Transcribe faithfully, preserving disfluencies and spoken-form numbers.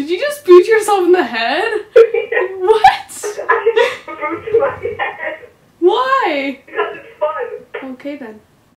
Did you just boot yourself in the head? Yeah. What? I just boot my head. Why? Because it's fun. Okay then.